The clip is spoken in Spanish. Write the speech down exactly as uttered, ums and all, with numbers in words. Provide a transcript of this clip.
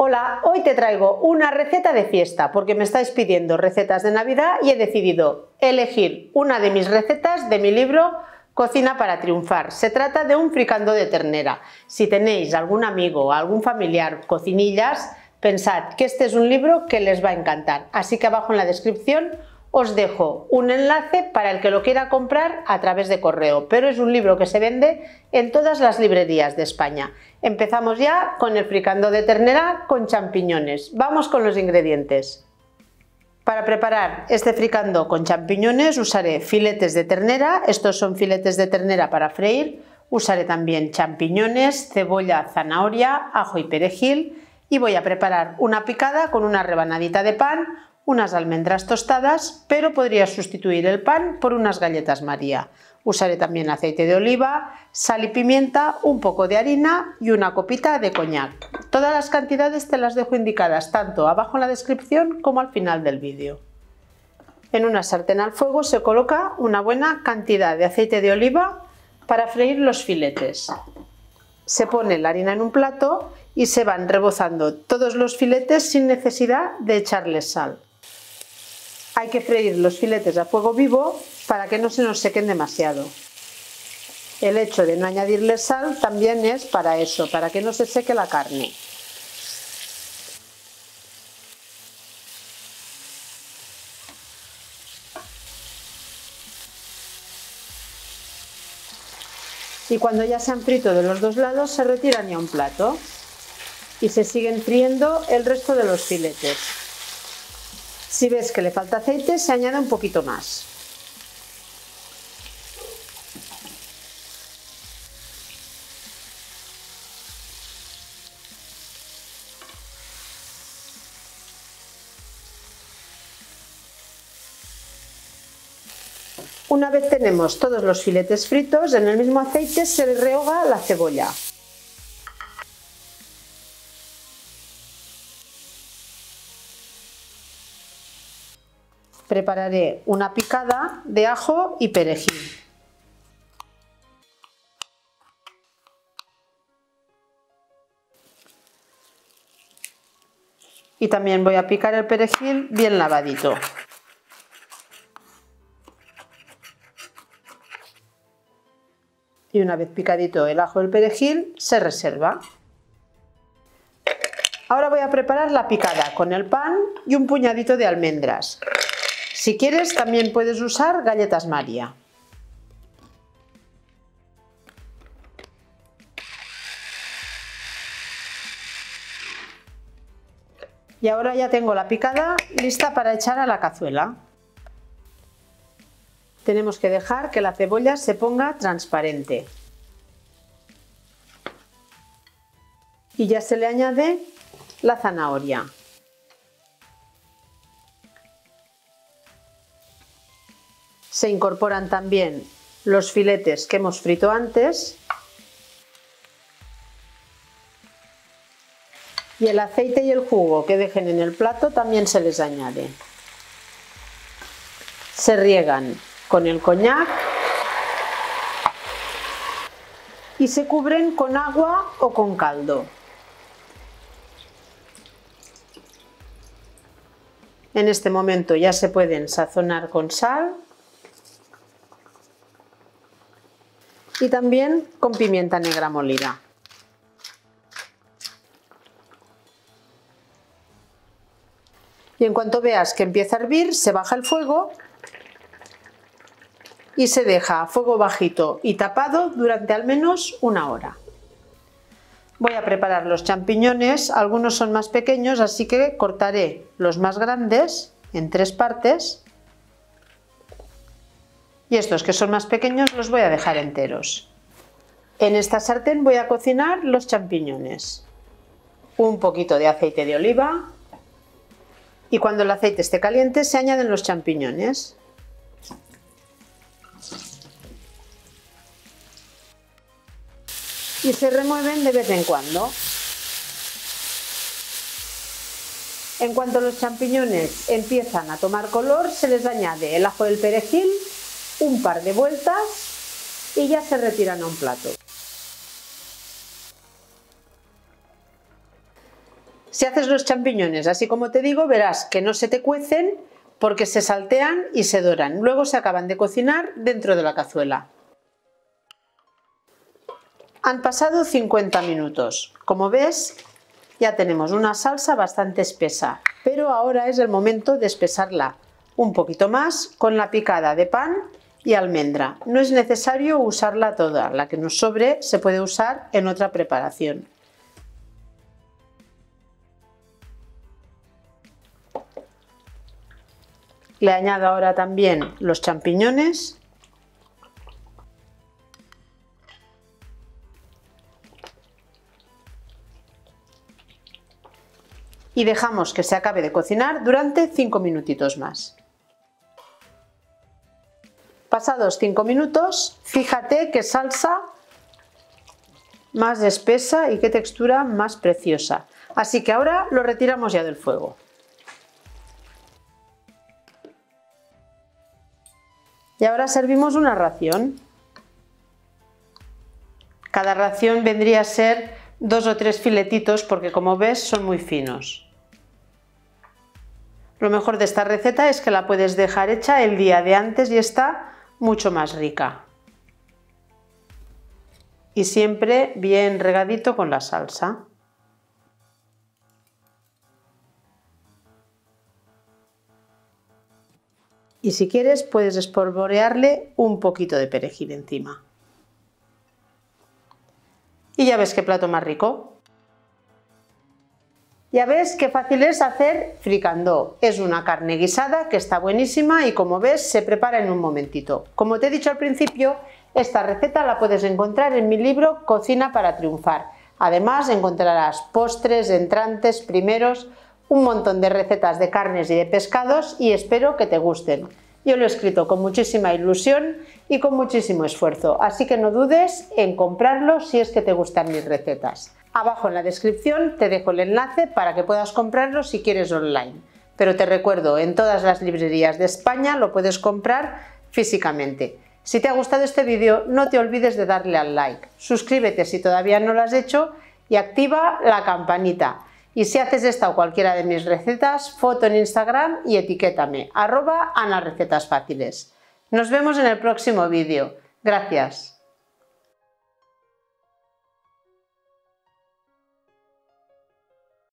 Hola, hoy te traigo una receta de fiesta porque me estáis pidiendo recetas de Navidad y he decidido elegir una de mis recetas de mi libro Cocina para triunfar. Se trata de un fricandó de ternera. Si tenéis algún amigo o algún familiar cocinillas, pensad que este es un libro que les va a encantar. Así que abajo en la descripción os dejo un enlace para el que lo quiera comprar a través de correo, pero es un libro que se vende en todas las librerías de España. Empezamos ya con el fricandó de ternera con champiñones. Vamos con los ingredientes. Para preparar este fricandó con champiñones usaré filetes de ternera, estos son filetes de ternera para freír, usaré también champiñones, cebolla, zanahoria, ajo y perejil y voy a preparar una picada con una rebanadita de pan, unas almendras tostadas, pero podría sustituir el pan por unas galletas María. Usaré también aceite de oliva, sal y pimienta, un poco de harina y una copita de coñac. Todas las cantidades te las dejo indicadas tanto abajo en la descripción como al final del vídeo. En una sartén al fuego se coloca una buena cantidad de aceite de oliva para freír los filetes. Se pone la harina en un plato y se van rebozando todos los filetes sin necesidad de echarles sal. Hay que freír los filetes a fuego vivo para que no se nos sequen demasiado. El hecho de no añadirles sal también es para eso, para que no se seque la carne. Y cuando ya se han frito de los dos lados se retiran ya a un plato y se siguen friendo el resto de los filetes. Si ves que le falta aceite, se añade un poquito más. Una vez tenemos todos los filetes fritos, en el mismo aceite se rehoga la cebolla. Prepararé una picada de ajo y perejil. Y también voy a picar el perejil bien lavadito. Y una vez picadito el ajo y el perejil, se reserva. Ahora voy a preparar la picada con el pan y un puñadito de almendras. Si quieres también puedes usar galletas María. Y ahora ya tengo la picada lista para echar a la cazuela. Tenemos que dejar que la cebolla se ponga transparente. Y ya se le añade la zanahoria. Se incorporan también los filetes que hemos frito antes y el aceite y el jugo que dejen en el plato también se les añade. Se riegan con el coñac y se cubren con agua o con caldo. En este momento ya se pueden sazonar con sal y también con pimienta negra molida. Y en cuanto veas que empieza a hervir, se baja el fuego y se deja a fuego bajito y tapado durante al menos una hora. Voy a preparar los champiñones, algunos son más pequeños, así que cortaré los más grandes en tres partes. Y estos que son más pequeños los voy a dejar enteros. En esta sartén voy a cocinar los champiñones. Un poquito de aceite de oliva. Y cuando el aceite esté caliente se añaden los champiñones. Y se remueven de vez en cuando. En cuanto los champiñones empiezan a tomar color, se les añade el ajo y el perejil, un par de vueltas y ya se retiran a un plato. Si haces los champiñones así como te digo, verás que no se te cuecen porque se saltean y se doran. Luego se acaban de cocinar dentro de la cazuela. Han pasado cincuenta minutos. Como ves, ya tenemos una salsa bastante espesa, pero ahora es el momento de espesarla un poquito más con la picada de pan y almendra. No es necesario usarla toda, la que nos sobre se puede usar en otra preparación. Le añado ahora también los champiñones. Y dejamos que se acabe de cocinar durante cinco minutitos más. Pasados cinco minutos, fíjate qué salsa más espesa y qué textura más preciosa. Así que ahora lo retiramos ya del fuego. Y ahora servimos una ración. Cada ración vendría a ser dos o tres filetitos porque, como ves, son muy finos. Lo mejor de esta receta es que la puedes dejar hecha el día de antes y está mucho más rica. Y siempre bien regadito con la salsa. Y si quieres puedes espolvorearle un poquito de perejil encima. Y ya ves qué plato más rico. Ya ves qué fácil es hacer fricandó. Es una carne guisada que está buenísima y, como ves, se prepara en un momentito. Como te he dicho al principio, esta receta la puedes encontrar en mi libro Cocina para triunfar. Además encontrarás postres, entrantes, primeros, un montón de recetas de carnes y de pescados y espero que te gusten. Yo lo he escrito con muchísima ilusión y con muchísimo esfuerzo, así que no dudes en comprarlo si es que te gustan mis recetas. Abajo en la descripción te dejo el enlace para que puedas comprarlo si quieres online. Pero te recuerdo, en todas las librerías de España lo puedes comprar físicamente. Si te ha gustado este vídeo, no te olvides de darle al like. Suscríbete si todavía no lo has hecho y activa la campanita. Y si haces esta o cualquiera de mis recetas, foto en Instagram y etiquétame, arroba Ana Recetas Fáciles. Nos vemos en el próximo vídeo. Gracias.